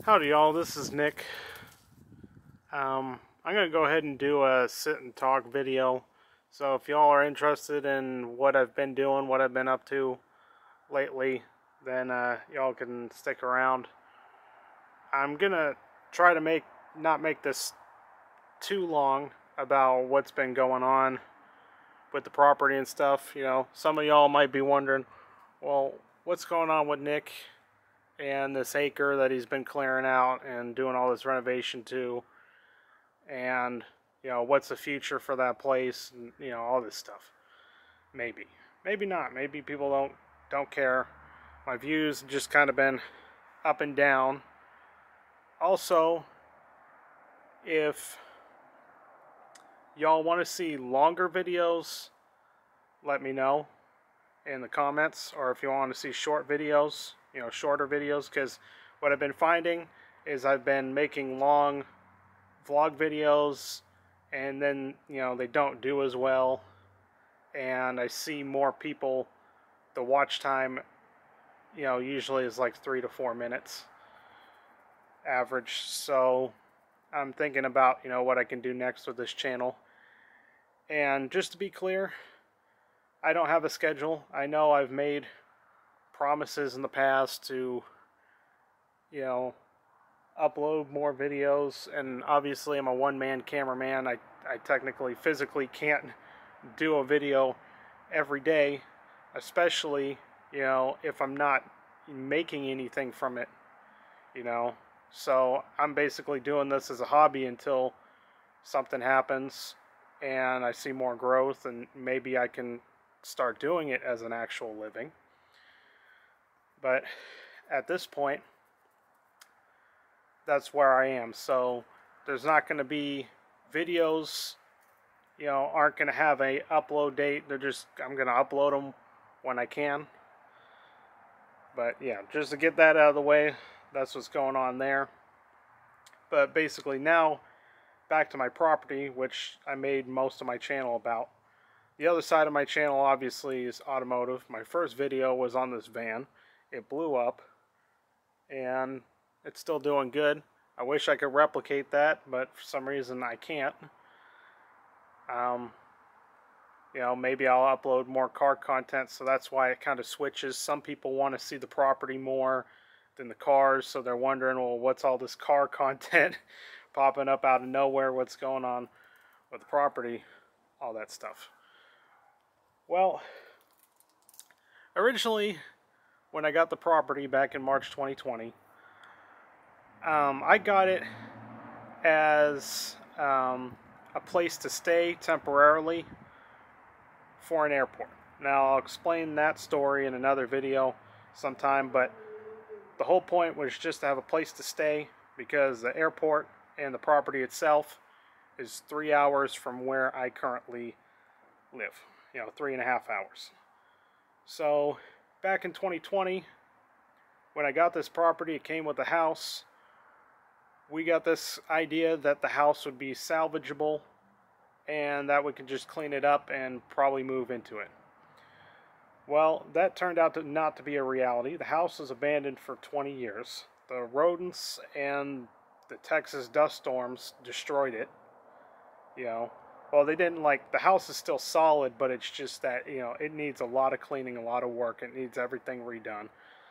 Howdy y'all, this is Nick. I'm going to go ahead and do a sit and talk video. So if y'all are interested in what I've been doing, what I've been up to lately, then y'all can stick around. I'm going to try to not make this too long about what's been going on with the property and stuff. You know, some of y'all might be wondering, well, what's going on with Nick and this acre that he's been clearing out and doing all this renovation to, and you know, what's the future for that place, and you know, all this stuff. Maybe not. Maybe people don't care. My views have just kind of been up and down. Also, if y'all want to see longer videos, let me know in the comments, or if you want to see short videos, you know, shorter videos, because what I've been finding is I've been making long vlog videos and then, you know, they don't do as well, and I see more people, the watch time, you know, usually is like 3 to 4 minutes average. So I'm thinking about, you know, what I can do next with this channel. And just to be clear, I don't have a schedule. I know I've made promises in the past to, you know, upload more videos, and obviously I'm a one-man cameraman. I technically, physically can't do a video every day, especially, you know, if I'm not making anything from it, you know. So I'm basically doing this as a hobby until something happens and I see more growth, and maybe I can start doing it as an actual living. But at this point, that's where I am. So there's not going to be videos, you know, aren't going to have a upload date. I'm going to upload them when I can. But yeah, just to get that out of the way, that's what's going on there. But basically now, back to my property, which I made most of my channel about. The other side of my channel obviously is automotive. My first video was on this van. It blew up, and it's still doing good. I wish I could replicate that, but for some reason I can't. You know, maybe I'll upload more car content, so that's why it kind of switches. Some people want to see the property more than the cars, so they're wondering, well, what's all this car content popping up out of nowhere? What's going on with the property? All that stuff. Well, originally, when I got the property back in March 2020, I got it as a place to stay temporarily for an airport. Now, I'll explain that story in another video sometime, but the whole point was just to have a place to stay, because the airport and the property itself is 3 hours from where I currently live. You know, 3.5 hours. So, back in 2020, when I got this property, it came with a house. We got this idea that the house would be salvageable and that we could just clean it up and probably move into it. Well, that turned out to not to be a reality. The house was abandoned for 20 years. The rodents and the Texas dust storms destroyed it. You know, well, they didn't, like, the house is still solid, but it's just that, you know, it needs a lot of cleaning, a lot of work. It needs everything redone.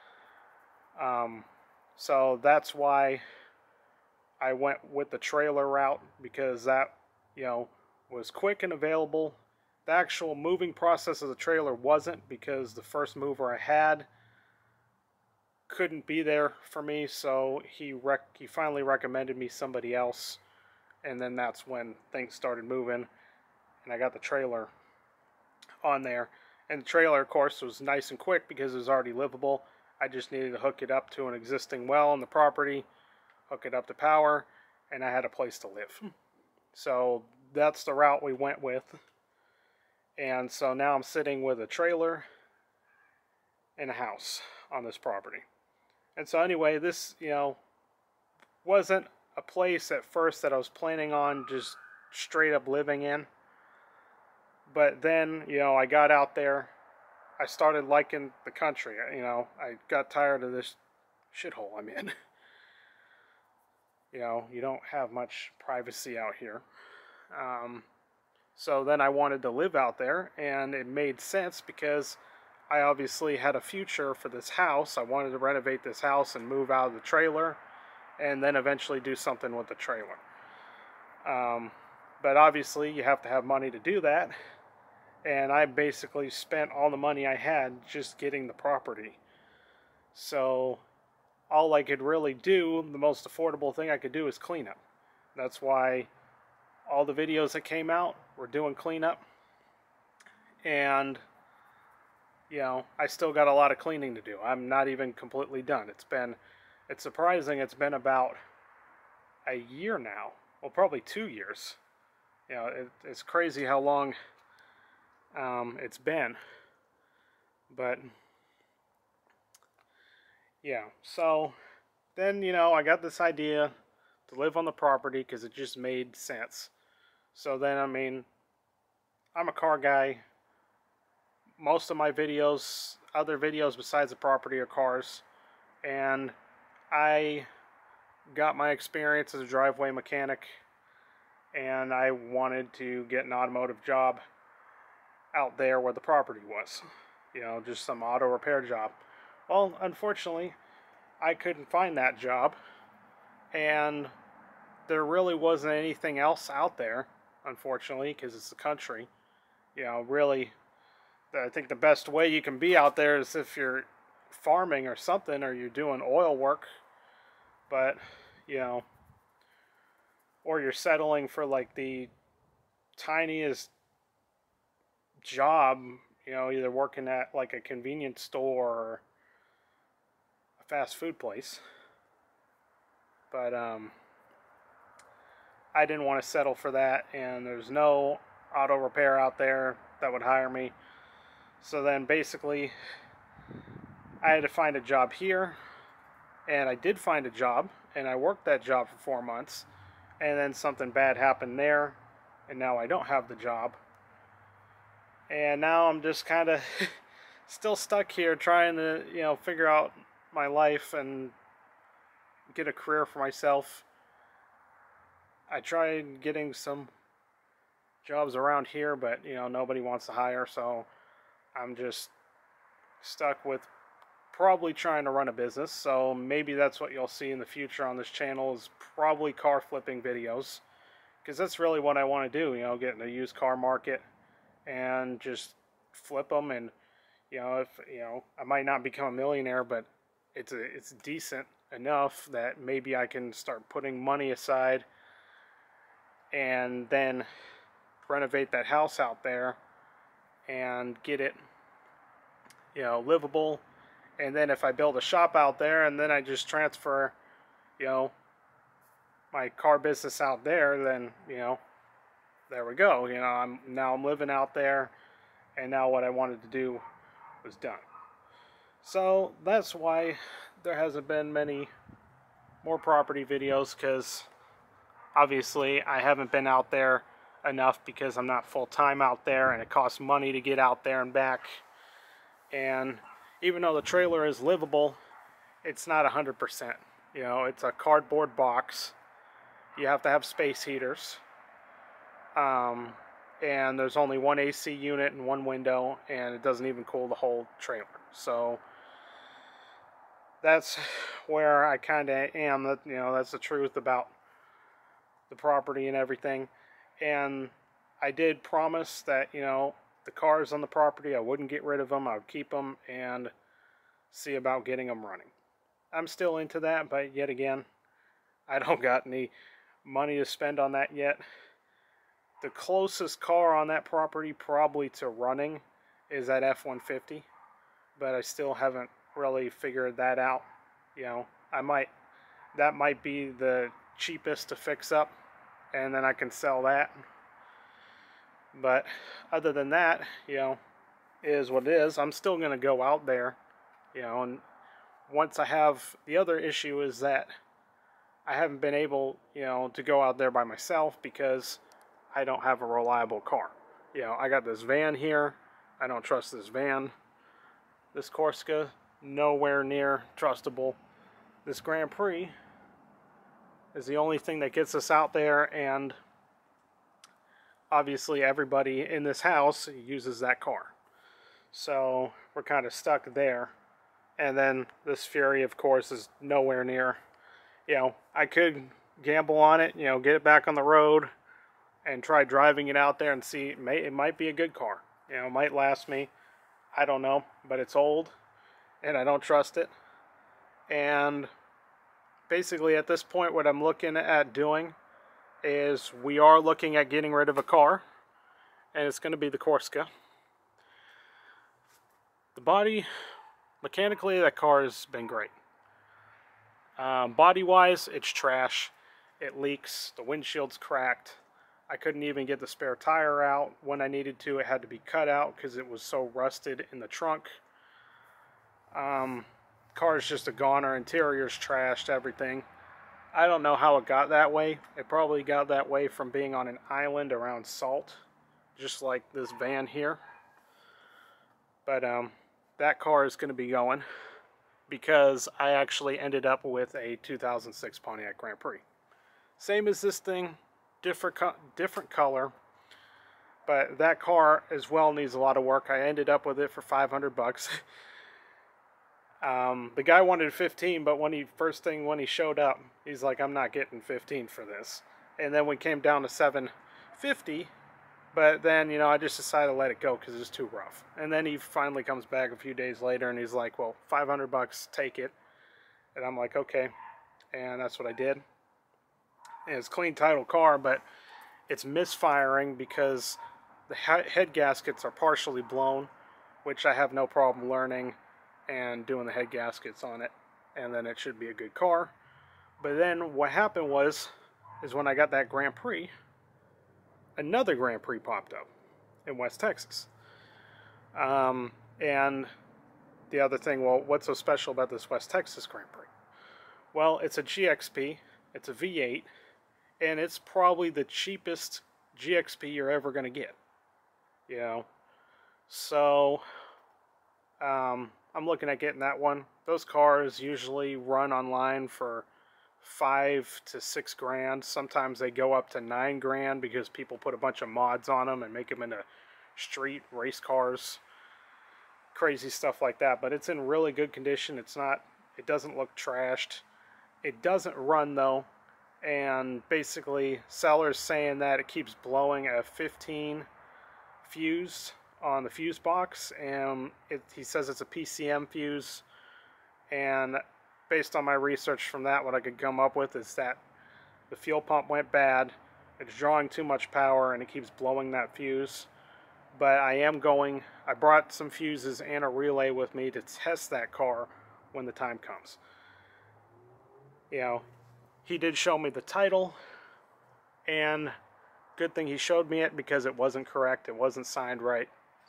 So that's why I went with the trailer route, because that, you know, was quick and available. The actual moving process of the trailer wasn't, because the first mover I had couldn't be there for me, so he finally recommended me somebody else, and then that's when things started moving, and I got the trailer on there. And the trailer, of course, was nice and quick because it was already livable. I just needed to hook it up to an existing well on the property, hook it up to power, and I had a place to live. So that's the route we went with. And so now I'm sitting with a trailer and a house on this property. And so anyway, this, you know, wasn't a place at first that I was planning on just straight up living in. But then, you know, I got out there. I started liking the country. You know, I got tired of this shithole I'm in. You know, you don't have much privacy out here. So then I wanted to live out there, and it made sense because I obviously had a future for this house. I wanted to renovate this house and move out of the trailer, and then eventually do something with the trailer. But obviously you have to have money to do that, and I basically spent all the money I had just getting the property. So all I could really do, the most affordable thing I could do, is cleanup. That's why all the videos that came out were doing cleanup. And, you know, I still got a lot of cleaning to do. I'm not even completely done. It's surprising, it's been about a year now. Well, probably 2 years. You know, it's crazy how long it's been. But yeah, so then, you know, I got this idea to live on the property because it just made sense. So then, I mean, I'm a car guy. Most of my videos, other videos besides the property, are cars. And I got my experience as a driveway mechanic, and I wanted to get an automotive job out there where the property was. You know, just some auto repair job. Well, unfortunately, I couldn't find that job, and there really wasn't anything else out there, unfortunately, because it's the country. You know, really, I think the best way you can be out there is if you're farming or something, or you're doing oil work, but, you know, or you're settling for like the tiniest job, you know, either working at like a convenience store or a fast food place. But I didn't want to settle for that, and there's no auto repair out there that would hire me. So then basically I had to find a job here, and I did find a job, and I worked that job for 4 months, and then something bad happened there, and now I don't have the job. And now I'm just kind of still stuck here trying to, you know, figure out my life and get a career for myself. I tried getting some jobs around here, but, you know, nobody wants to hire, so I'm just stuck with probably trying to run a business. So maybe that's what you'll see in the future on this channel, is probably car flipping videos, because that's really what I want to do, you know, get in the used car market and just flip them. And, you know, if, you know, I might not become a millionaire, but it's decent enough that maybe I can start putting money aside and then renovate that house out there and get it, you know, livable. And then if I build a shop out there, and then I just transfer, you know, my car business out there, then, you know, there we go. You know, I'm living out there, and now what I wanted to do was done. So that's why there hasn't been many more property videos, because obviously I haven't been out there enough, because I'm not full-time out there, and it costs money to get out there and back. And even though the trailer is livable, it's not 100%. You know, it's a cardboard box. You have to have space heaters. And there's only one AC unit and one window, and it doesn't even cool the whole trailer. So that's where I kind of am. That, you know, that's the truth about the property and everything. And I did promise that, you know, the cars on the property, I wouldn't get rid of them. I would keep them and see about getting them running. I'm still into that, but yet again, I don't got any money to spend on that yet. The closest car on that property probably to running is that F-150, but I still haven't really figured that out. You know, that might be the cheapest to fix up, and then I can sell that. But other than that, you know, is what it is. I'm still going to go out there, you know, and once I have, the other issue is that I haven't been able, you know, to go out there by myself because I don't have a reliable car. You know, I got this van here. I don't trust this van. This Corsica, nowhere near trustable. This Grand Prix, is the only thing that gets us out there, and obviously everybody in this house uses that car. So we're kind of stuck there. And then this Fury, of course, is nowhere near. You know, I could gamble on it, you know, get it back on the road and try driving it out there and see. It might be a good car. You know, it might last me. I don't know, but it's old and I don't trust it. And basically at this point what I'm looking at doing is we are looking at getting rid of a car, and it's going to be the Corsica. The body, mechanically, that car has been great. Body-wise, it's trash. It leaks. The windshield's cracked. I couldn't even get the spare tire out when I needed to. It had to be cut out because it was so rusted in the trunk. Car's just a goner. Interior's trashed, everything. I don't know how it got that way. It probably got that way from being on an island around salt, just like this van here. But that car is going to be going because I actually ended up with a 2006 Pontiac Grand Prix. Same as this thing, different color, but that car as well needs a lot of work. I ended up with it for 500 bucks. The guy wanted 15, but when he showed up, he's like, I'm not getting 15 for this. And then we came down to 750, but then, you know, I just decided to let it go because it's too rough. And then he finally comes back a few days later and he's like, well, 500 bucks, take it. And I'm like, okay. And that's what I did. And it's a clean title car, but it's misfiring because the head gaskets are partially blown, which I have no problem learning and doing the head gaskets on it, and then it should be a good car. But then what happened is when I got that Grand Prix, another Grand Prix popped up in West Texas. And the other thing, well, what's so special about this West Texas Grand Prix? Well, it's a GXP, it's a V8, and it's probably the cheapest GXP you're ever going to get. You know? So, I'm looking at getting that one. Those cars usually run online for $5 to $6 grand. Sometimes they go up to $9 grand because people put a bunch of mods on them and make them into street race cars. Crazy stuff like that. But it's in really good condition. It doesn't look trashed. It doesn't run though. And basically, seller's saying that it keeps blowing a 15 fuse on the fuse box, and he says it's a PCM fuse, and based on my research from that, what I could come up with is that the fuel pump went bad, it's drawing too much power, and it keeps blowing that fuse. But I brought some fuses and a relay with me to test that car when the time comes. You know, he did show me the title, and good thing he showed me it because it wasn't correct, it wasn't signed right.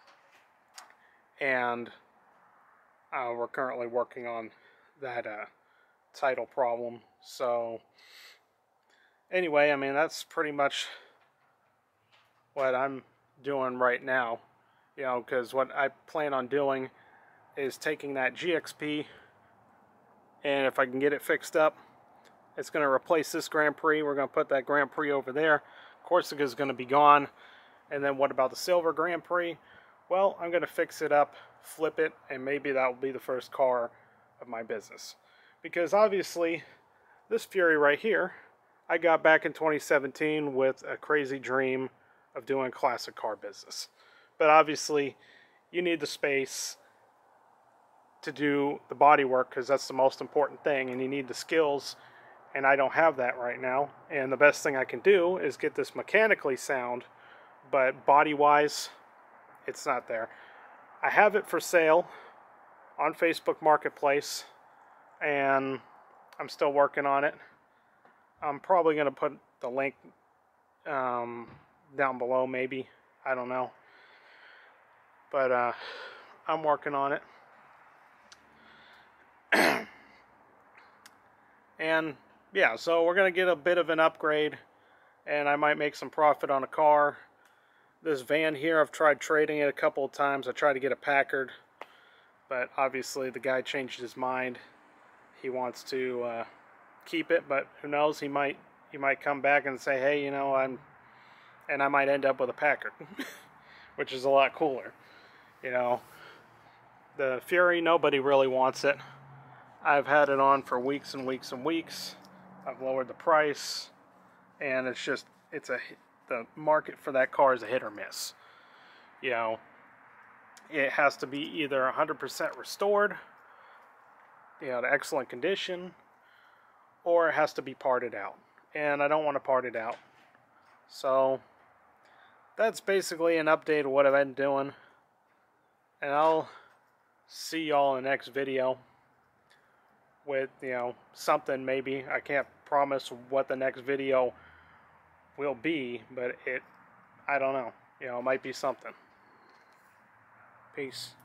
And we're currently working on that title problem. So anyway, I mean, that's pretty much what I'm doing right now. You know, because what I plan on doing is taking that GXP, and if I can get it fixed up, it's going to replace this Grand Prix. We're going to put that Grand Prix over there. Corsica is going to be gone. And then what about the silver Grand Prix? Well, I'm going to fix it up, flip it, and maybe that will be the first car of my business. Because obviously, this Fury right here, I got back in 2017 with a crazy dream of doing classic car business. But obviously, you need the space to do the body work because that's the most important thing, and you need the skills, and I don't have that right now. And the best thing I can do is get this mechanically sound, but body-wise, it's not there. I have it for sale on Facebook Marketplace, and I'm still working on it. I'm probably going to put the link down below, maybe. I don't know. But I'm working on it. And yeah, so we're going to get a bit of an upgrade, and I might make some profit on a car. This van here, I've tried trading it a couple of times. I tried to get a Packard, but obviously the guy changed his mind. He wants to keep it, but who knows, he might come back and say, hey, you know, and I might end up with a Packard, which is a lot cooler. You know, the Fury, nobody really wants it. I've had it on for weeks and weeks and weeks. I've lowered the price, and it's just, the market for that car is a hit or miss. You know, it has to be either 100% restored, you know, to excellent condition, or it has to be parted out. And I don't want to part it out. So that's basically an update of what I've been doing. And I'll see y'all in the next video with, you know, something maybe. I can't promise what the next video will be, but I don't know. You know, it might be something. Peace.